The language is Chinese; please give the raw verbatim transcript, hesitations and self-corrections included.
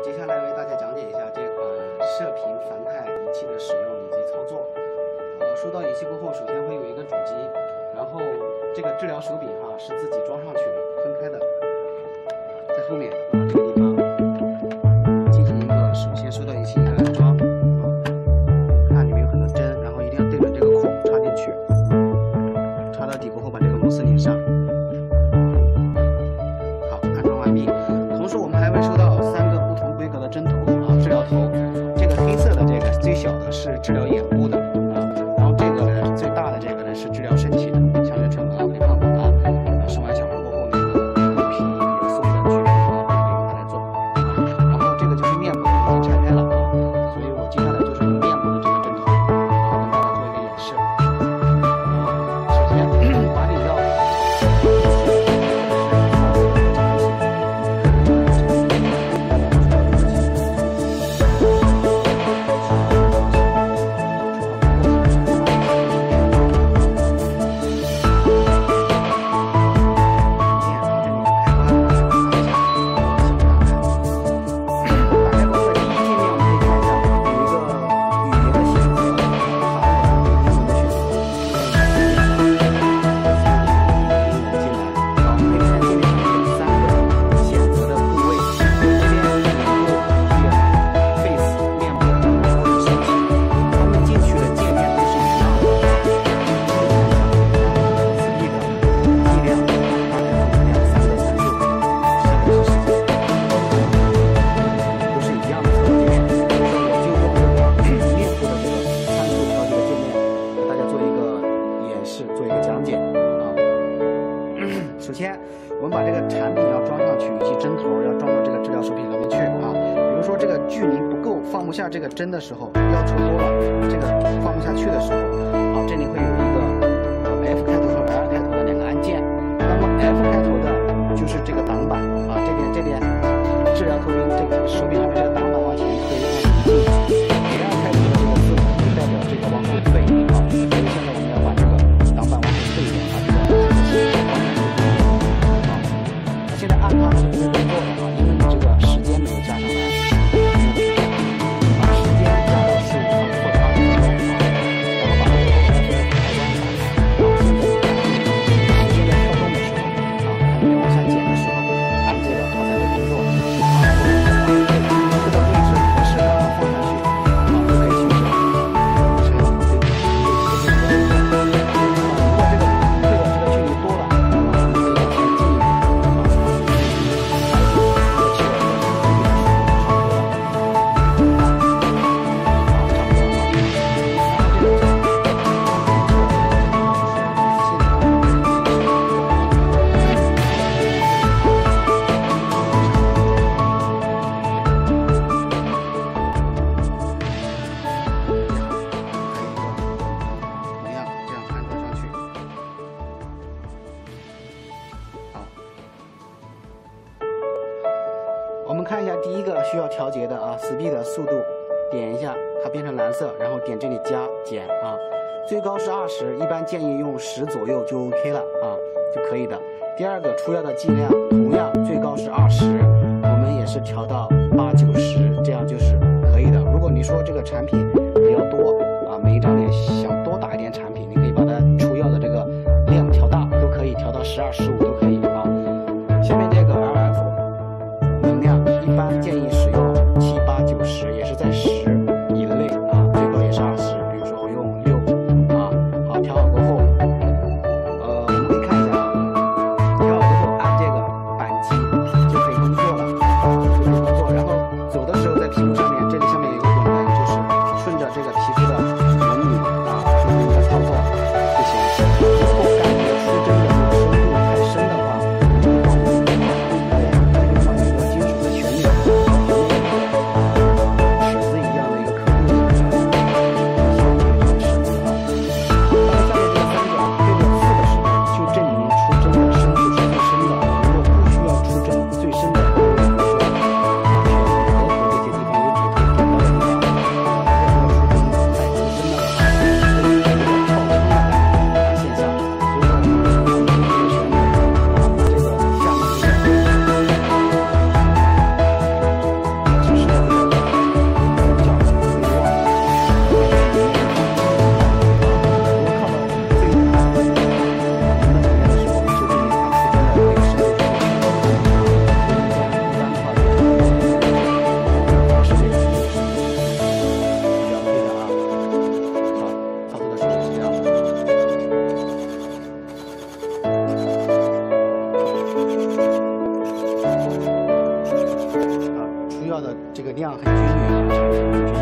接下来为大家讲解一下这款射频凡肽仪器的使用以及操作。呃，输到仪器过后，首先会有一个主机，然后这个治疗手柄哈、啊、是自己装上去的，分开的，在后面啊这个地方进行一个首先收到仪器一个安装啊，看里面有很多针，然后一定要对准这个孔插进去，插到底过后把这个螺丝拧上。好，安装完毕。同时我们还会收到三个不同规格的针头啊，治疗头。这个黑色的这个最小的是治疗眼部的啊，然后这个呢最大的这个呢是治疗身体的，像是唇啊、微胖骨啊，啊生完小孩过后那个头皮也送的去啊，可以用它来做啊。然后这个就是面部已经拆开了啊，所以我接下来就是用面部的这个针头啊，跟大家做一个演示。呃，首先把你要。做一个讲解啊。首先，我们把这个产品要装上去，以及针头要装到这个治疗手柄里面去啊。比如说这个距离不够，放不下这个针的时候，要求多了，这个放不下去的时候，好，这里会有一个呃 F 开头和 L 开头的两个按键。那么 F 开头的就是这个挡板啊，这边这边治疗头柄这个手柄上面这个挡板往前推，往前进。L 开头的这个字母就代表这个往后退啊。所以现在我们要把这个挡板往后退一点，把这个啊，那现在按它是不会工作的啊，因为你这个时间没有加上来，把时间加到十五分或者二十分钟啊，然后把这个后台这个开关打开，然后现在时间在跳动的时候啊，还没往下减的时候，按这个它才会工作啊。这个位置合适，让它放下去啊，就可以停止了。这样对。我们看一下第一个需要调节的啊 ，speed 的速度，点一下，它变成蓝色，然后点这里加减啊，最高是二十，一般建议用十左右就 OK 了啊，就可以的。第二个出药的剂量，同样最高是二十，我们也是调到八九十，这样就是可以的。如果你说这个产品比较多啊，每一张脸想多打一点产品，你可以把它出药的这个量调大，都可以调到十二、十五都可以啊。下面这个 L F。能量一般建议使用七八九十，也是在十以内啊，最高也是二十。比如说我用六啊，好，调好过后，呃，我们可以看一下啊，调好过后按这个扳机就可以工作了，就可以工作。然的这个量很均匀，产生很均匀。